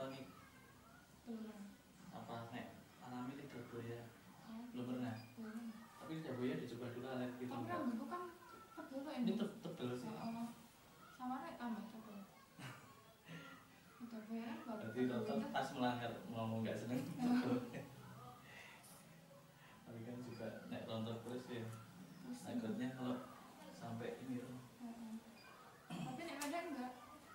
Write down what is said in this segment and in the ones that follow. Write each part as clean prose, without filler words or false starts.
elektronik. Belum. Apa nek alami lidah buaya? Oh. Belum pernah. Belum. Tapi lidah buaya dicoba dulu alergi itu Tapi enggak. rambutku kan tebel kok Ini tebel sih. Oh. Sama nek tambah tebel. Udah bayar baru. Berarti dokter pas melanggar ngomong nggak seneng. Tapi kan juga nek rontok terus ya. Takutnya kalau sampai ini tuh. Tapi nek ada enggak?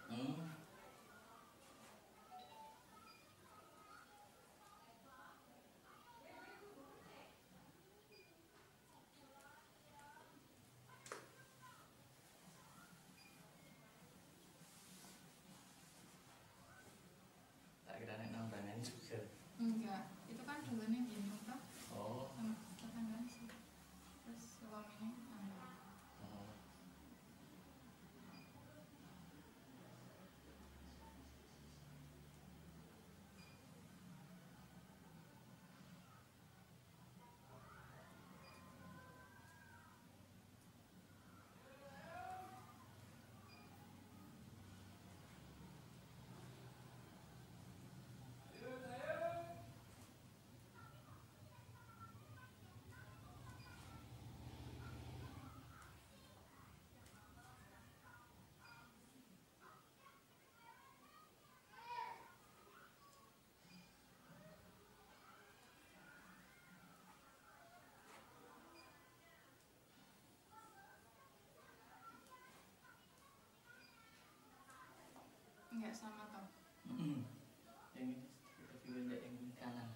Tak kira nek nang tangan juga. Enggak, itu kan dulunya gini toh. Oh. Sama tetangga sih. Terus suaminya enggak. Oh. Enggak sama toh. Yang ini lebih pendek yang kanan.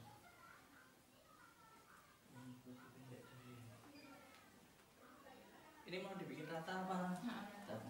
Ini mau dibikin rata apa? Rata.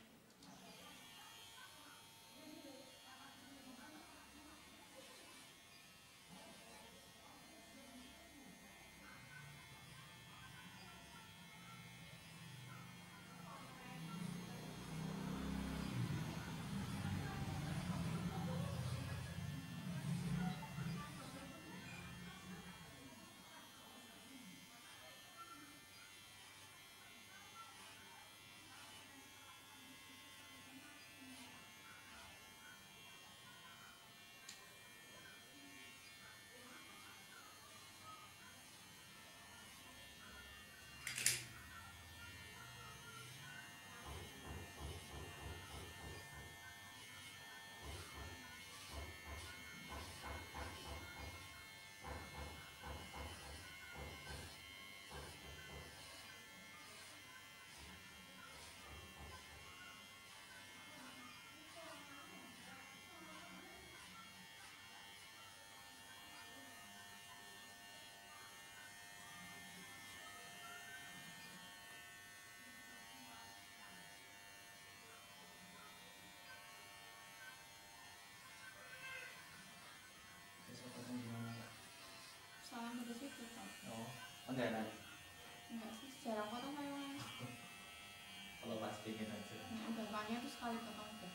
Besok potong gimana Kak? Salah satu situ toh. Oh, enggak. Enggak sih, jarang potong memang. Kalau pas pingin aja. Udah banyak tuh sekali potong udah.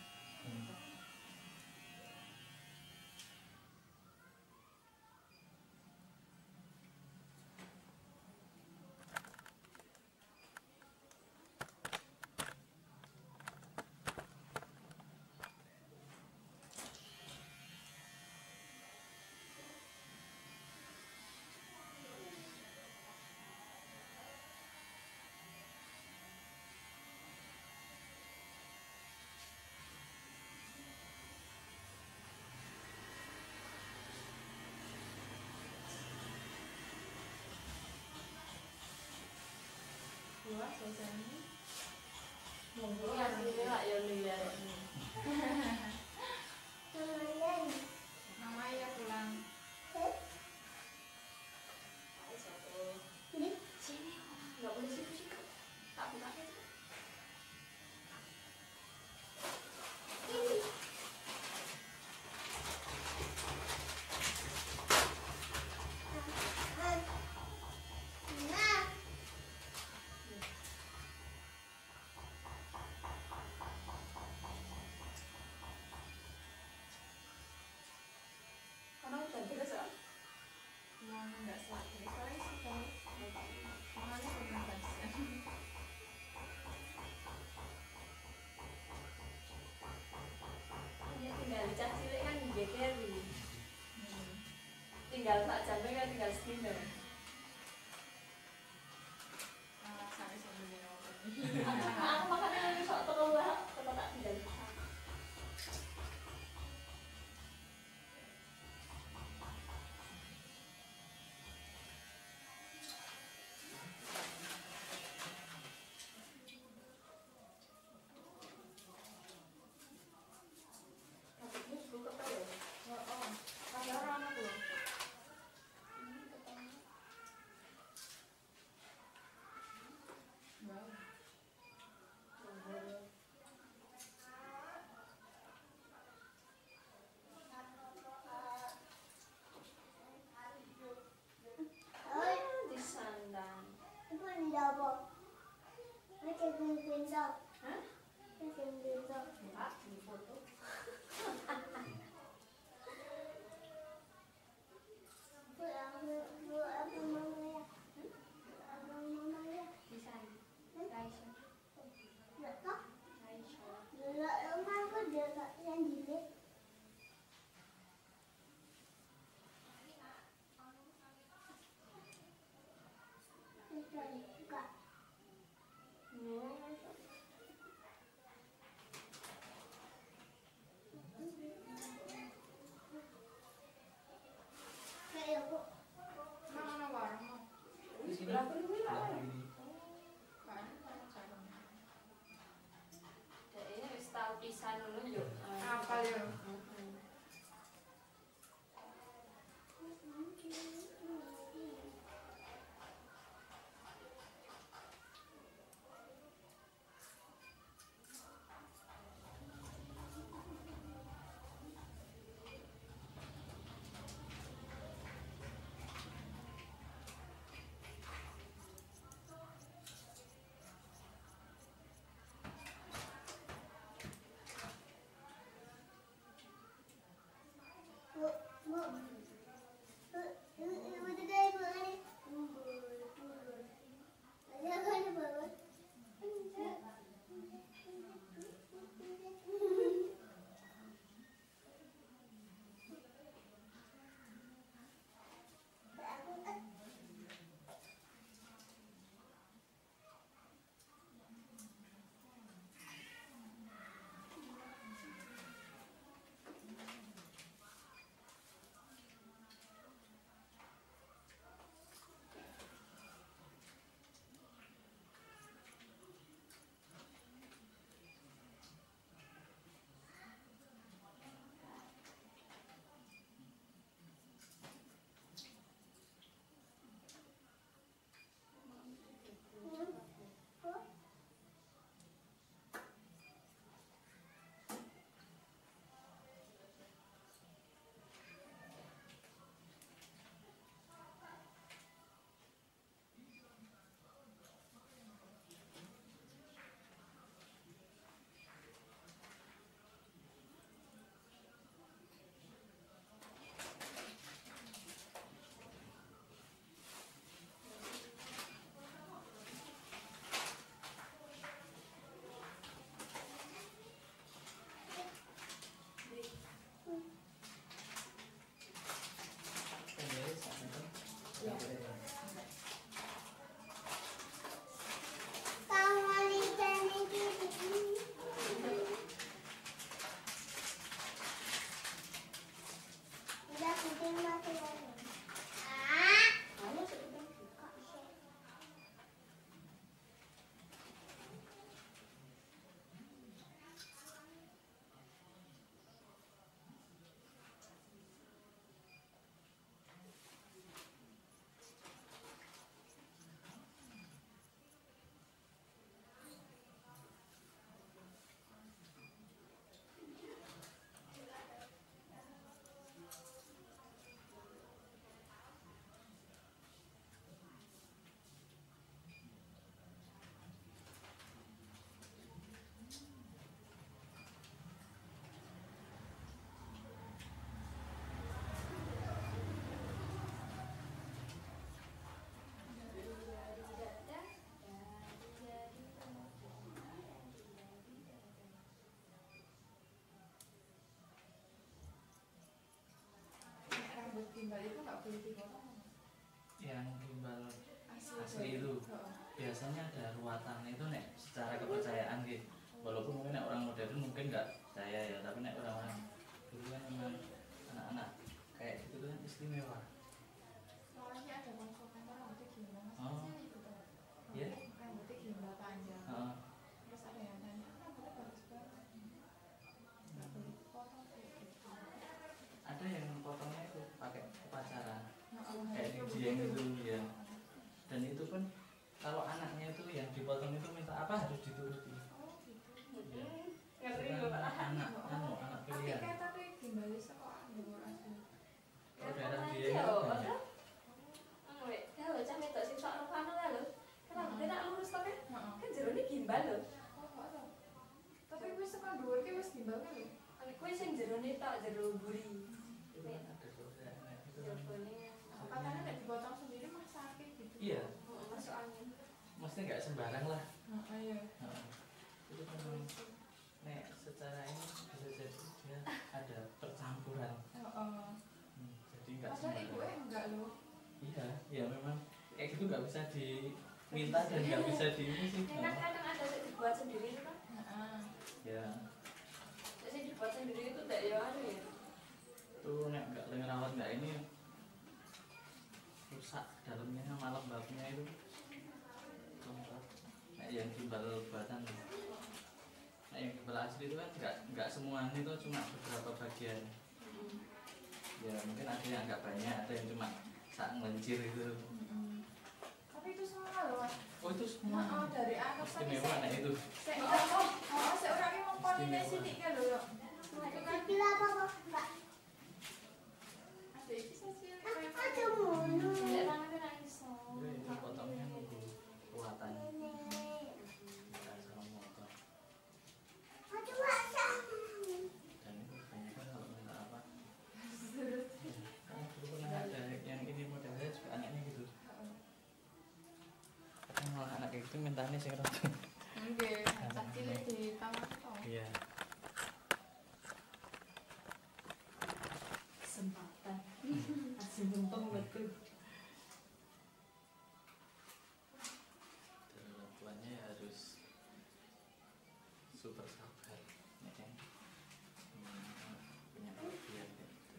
Wah, selesai ini. Monggo ya sini lah ya lihat ini. Mama ya pulang. Ini sini. Enggak boleh situ-situ. Tak buka aja. sini. Alasannya sebenarnya apa? Aku makanya sok terlalu tak tinggal. Mana warung? Di sini. Lah kuwi lah. Kan jarang. Dek wis tau pisan ngono yo. Apa yo? Timbal itu nggak boleh dipotong. yang gimbal Asli itu biasanya ada ruatannya itu nek secara kepercayaan gitu. Walaupun mungkin nek orang modern mungkin nggak percaya ya, tapi nek orang-orang dulu kan memang anak-anak kayak gitu kan istimewa. Soalnya ada konsultan rambutnya gimbal, Oh. masih itu tuh. Iya? Rambutnya gimbal panjang. Heeh. Terus ada yang tanya, rambutnya bagus banget. Nggak boleh dipotong kayak gitu. Ada yang potongnya itu pakai upacara kayak di Kayak Dieng itu ya. Dan itu pun kalau anaknya itu yang dipotong itu minta apa harus dituruti. Oh gitu. Ya. Ngeri Itu loh, kan Pak. anak pilihan. Tapi gimbalnya kok anggur asli. Kalau daerah Katanya Dieng ya, itu apa banyak. tuh? Wek, ya lho cah wedok sing sok Novano lah lho. Kan rambutnya nak lurus to kan? Kan jerone gimbal lho. Oh, nggak tahu. Tapi wis tekan dhuwur ki wis gimbal kan lho. Kuwi sing jerone tok jero buri. Itu kan ada perbedaan itu kan. Jebone Katanya nek dipotong sendiri mah sakit gitu. Iya, masuk angin. mesti nggak sembarang lah. Iya. Heeh. Itu kan memang nek secara ini bisa jadi dia ada percampuran. Heeh. Jadi nggak Padahal sembarang. ibuke enggak lho. Iya, ya memang kayak gitu nggak bisa diminta dan nggak bisa di ini sih. Ini kan kadang ada yang dibuat sendiri itu kan. Heeh. Ya, Yang dibuat sendiri itu tidak ya anu ya. itu nek nggak ngerawat nggak ini rusak dalamnya sama lembabnya itu. Lembab. Nek yang gimbal buatan, nek yang gimbal asli itu kan nggak semuanya itu cuma beberapa bagian. Ya mungkin ada yang nggak banyak, ada yang cuma sak ngelencir itu. Tapi itu salah loh. Oh itu semua Heeh, dari anak tadi istimewa nek itu. Sek ora ki ngomongine sithik kan lho. Itu kan ada iki sosial. Tidak tangannya nak iso. Itu potongnya nunggu kuatan. Nggak sama motor. Dan itu kebanyakan kalau minta apa? Kan dulu pernah ada yang ini modelnya juga anaknya gitu. Kadang malah anak kayak gitu mintanya sing rada. Nggih, kecil di kamar to. Iya. Kesempatan. Asli mumpung betul. Dan orang tuanya ya harus super sabar. Ya kan? Punya kelebihan kayak gitu.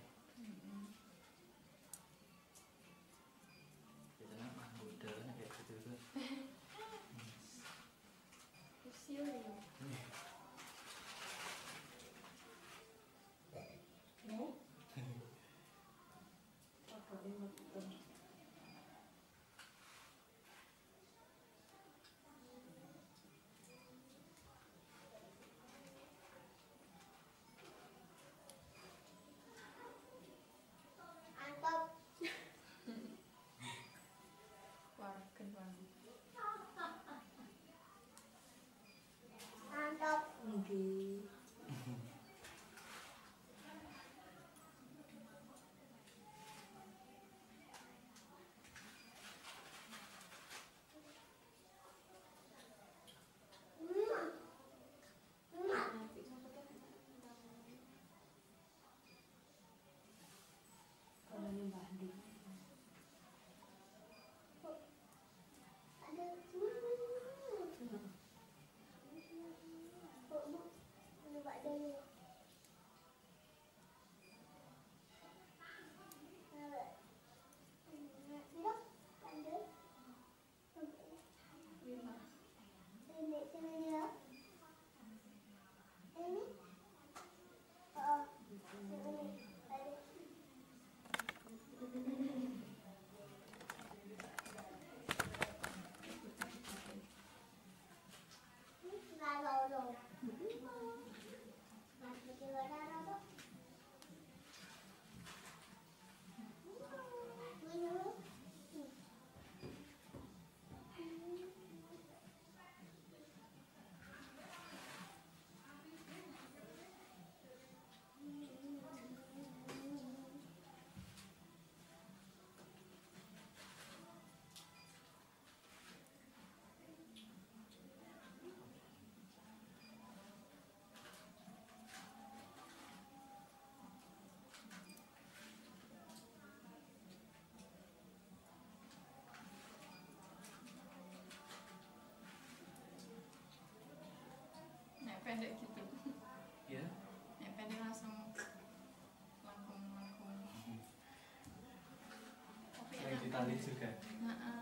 Biasanya mah muda kan kayak gitu tuh. pendek gitu. Ya. Nek pendek langsung langkung. Tapi Yang ditali juga. Heeh.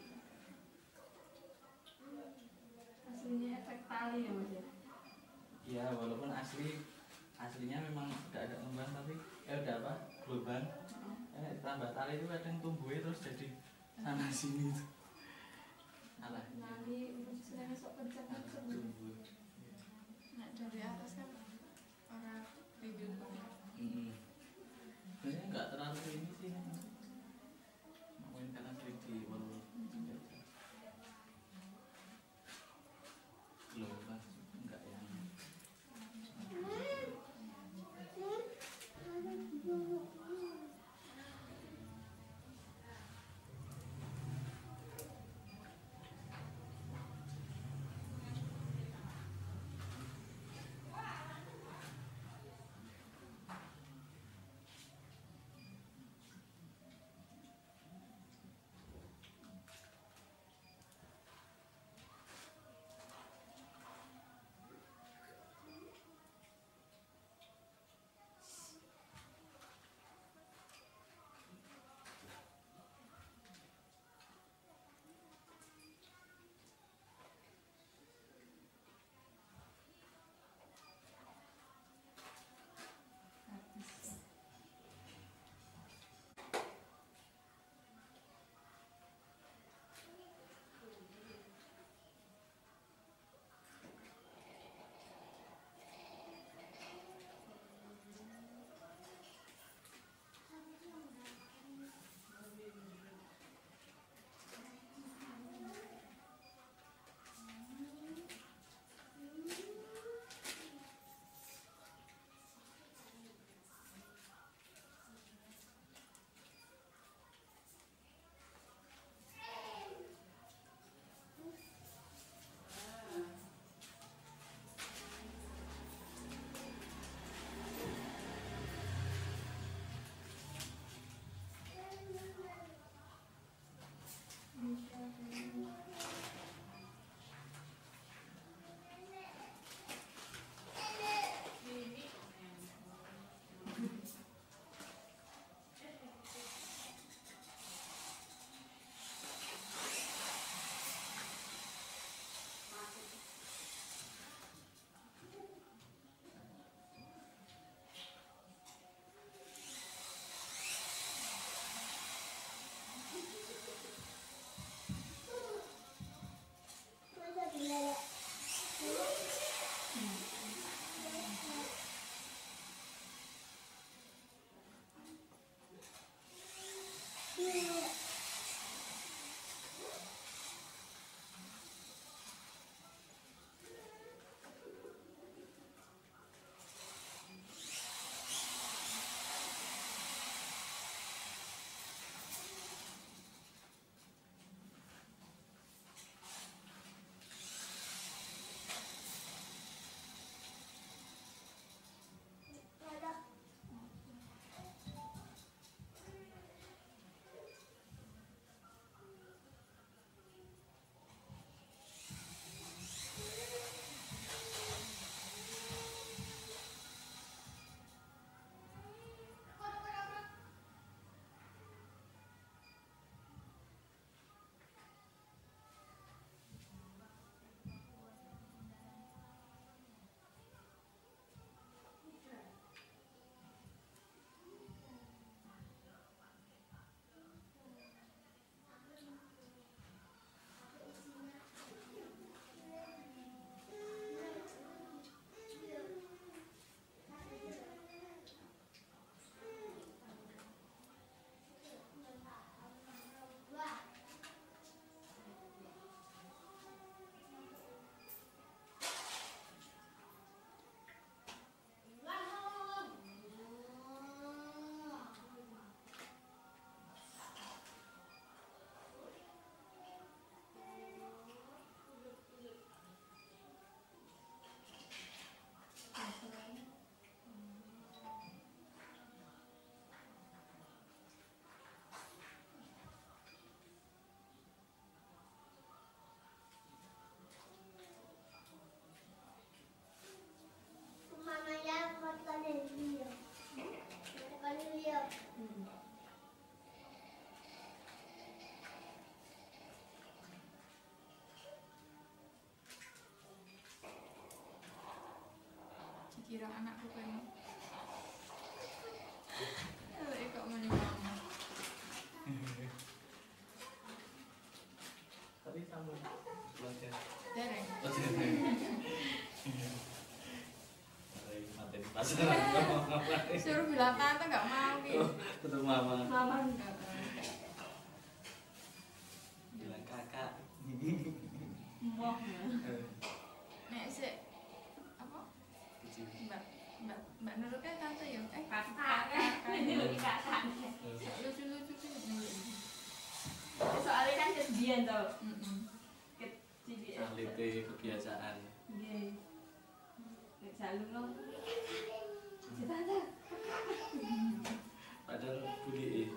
Aslinya efek tali ya mas ya. Ya walaupun aslinya memang udah ada kembang tapi udah apa gelombang. Tambah tali itu kadang tumbuhnya terus jadi sana sini tuh. Alah. Nanti istilahnya sok kencang Tumbuh. Nek dari atas kan orang ribet banget. Sebenarnya nggak terlalu ini sih kan. Mungkin karena sering di wall global enggak yang dikira anakku kan. Elek kok muni mama. Tapi kamu belajar. Dereng. Mati di pasaran kamu. Suruh bilang tante nggak mau gitu. Tetap mama. Mama Bilang kakak. moh. Nek sik apa? Mbak Nurul kan tante ya. Kakak. Ini lagi kakak. Lucu-lucu sih Nurul. Soalnya kan kesebian tau. Alite kebiasaan. Nggih. Nek selalu ngomong. Tante. Padahal budi.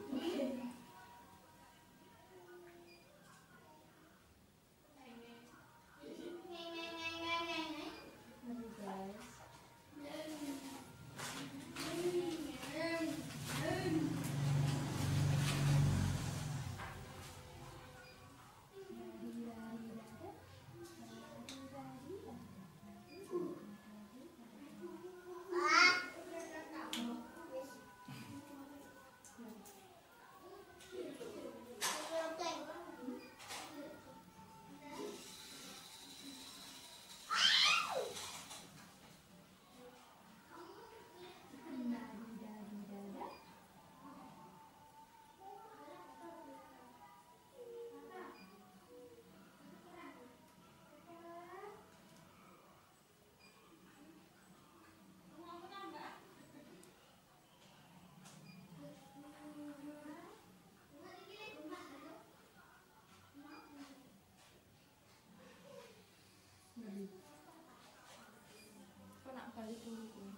Kok nak balik dulu kuwi.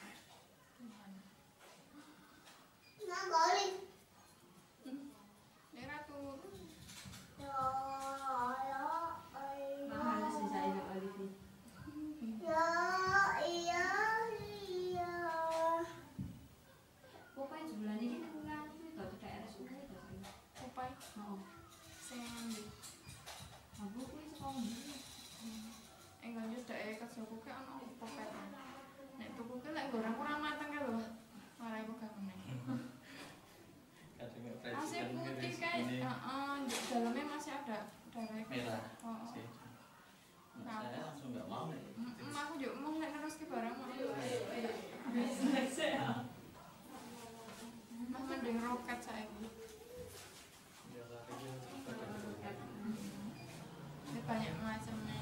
Nek ra turu. Mahal sih saya nak Olivi. Pokoknya sebulan ini kan nggak itu di RSUD itu. Opai. Oh, Sing ngambil. aku kuwi sekolah. Enggak nyus dek kerja kuwi ana popet. Nek tuku ki lek goreng kurang mateng ki lho. Marai kok gak meneh. Kadang Masih presiden putih ini kayak, di dalamnya masih ada darah merah. Oh, Sih. Saya langsung nggak mau nih. aku juga mau nggak terus ke barang mau mah mending roket saya Biar larinya pada bergerak. ini banyak macamnya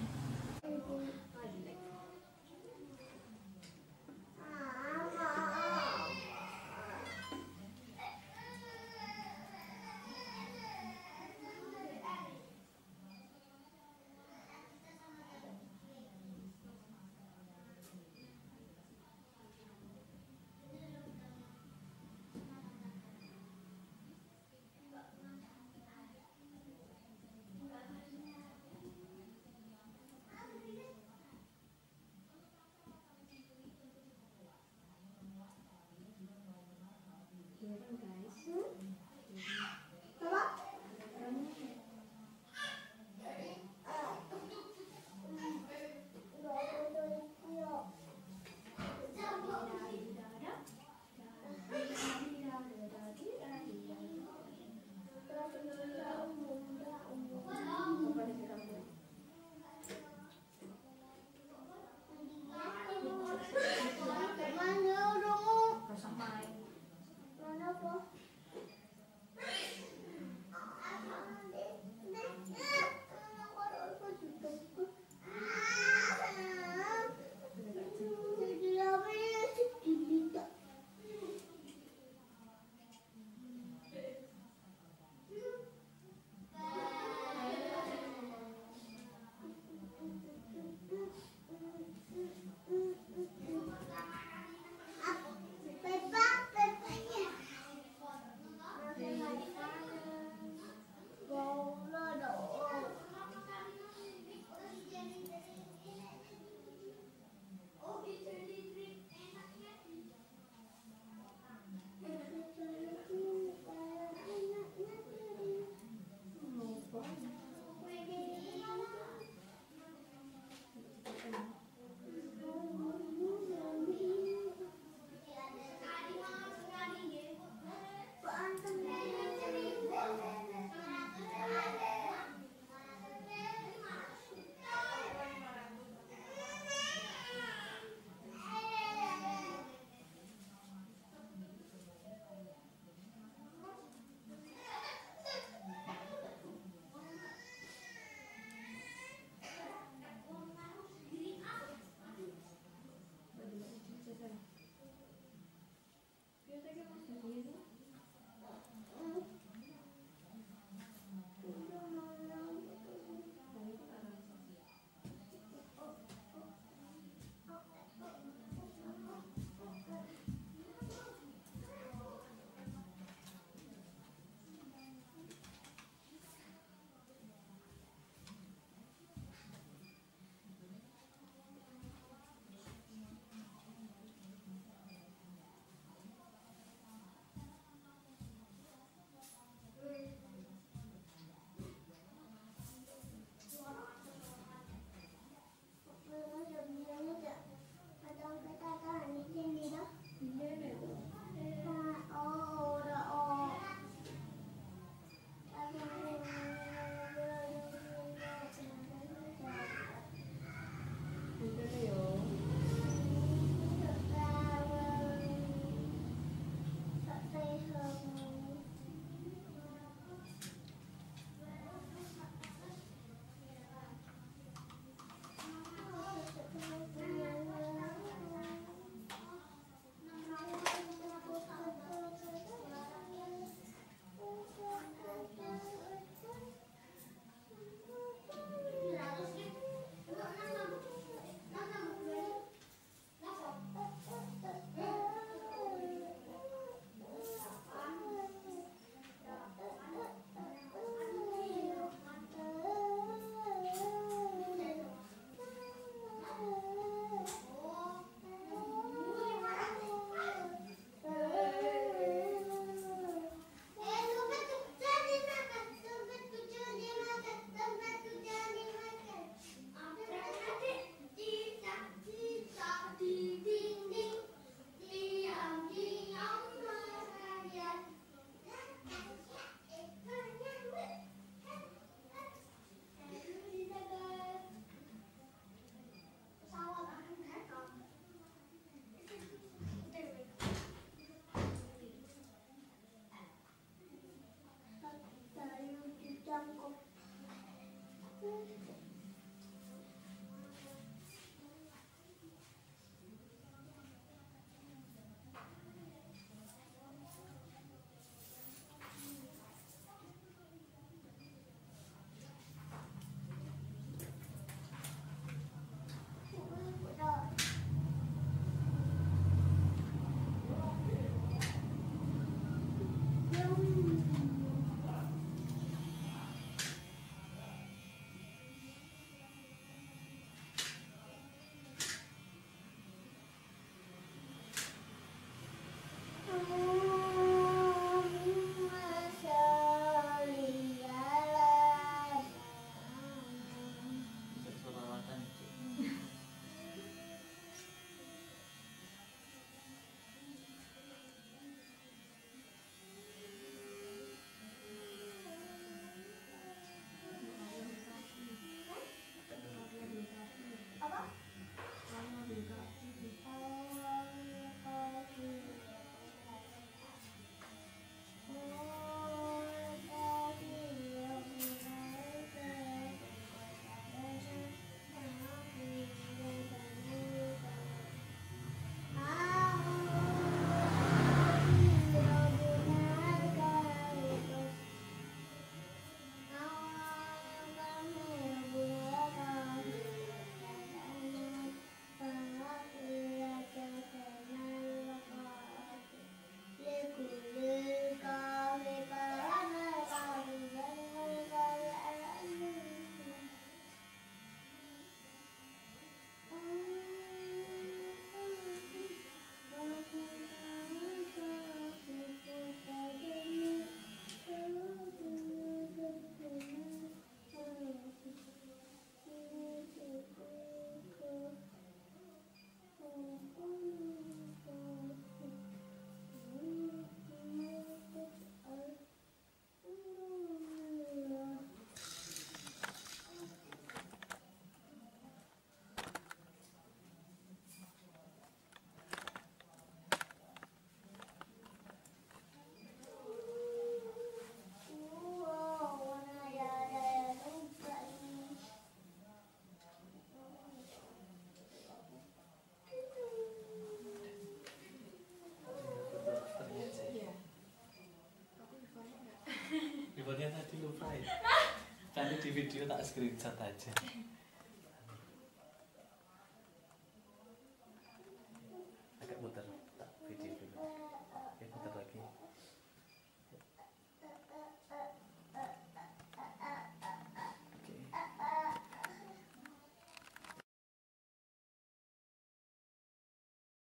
di video tak screenshot aja.